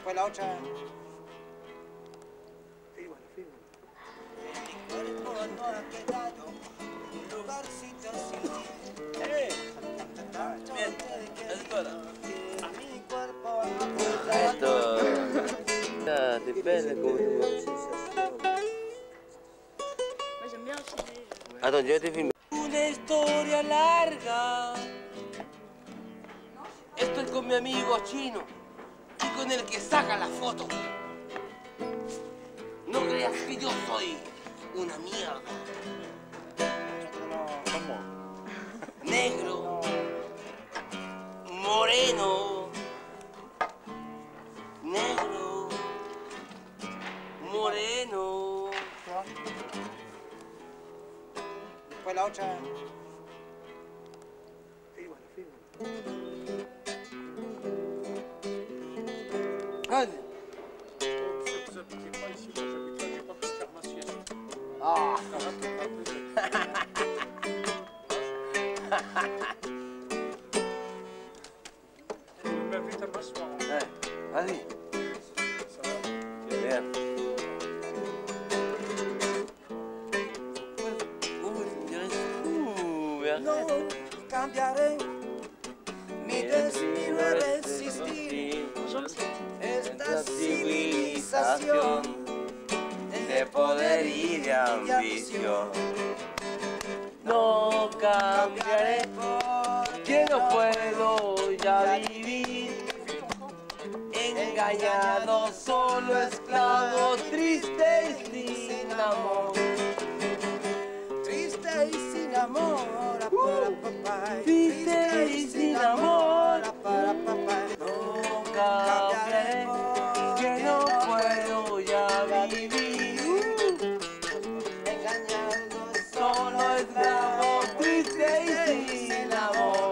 Después la otra. Fírmala. En mi cuerpo no ha quedado un lugarcito sin ti. Bien, ancora. A mi cuerpo no ha quedado. Esto... È bello come... Moi j'aime bien filmer. Attends, yo te filmo. Una historia larga. Estoy con mi amigo chino y con el que saca la foto. No creas que yo soy una mierda. Negro, moreno, negro, moreno. Después la otra. Fírmala. Allez. Vous habitez pas ici, moi j'habite là, j'ai pas pu faire ma sieste. Ah. Je m'invite à m'asseoir. Vas-y. Ça va? Qué bien. No cambiaré mi destino a resistir esta civilización de poder y de ambición. No cambiaré porque no puedo ya vivir engañado, solo esclavo, triste y sin amor. Triste y sin amor, Triste y sin amor. No No cambiaré que no puedo ya vivir engañando solo esclavo, triste y sin amor.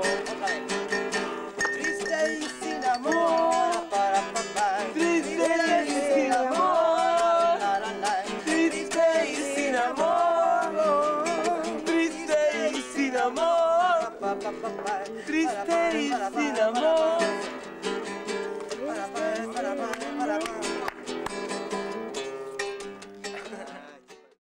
triste y sin amor, Triste y sin amor. Triste y sin amor. Triste y sin amor. Triste y sin amor.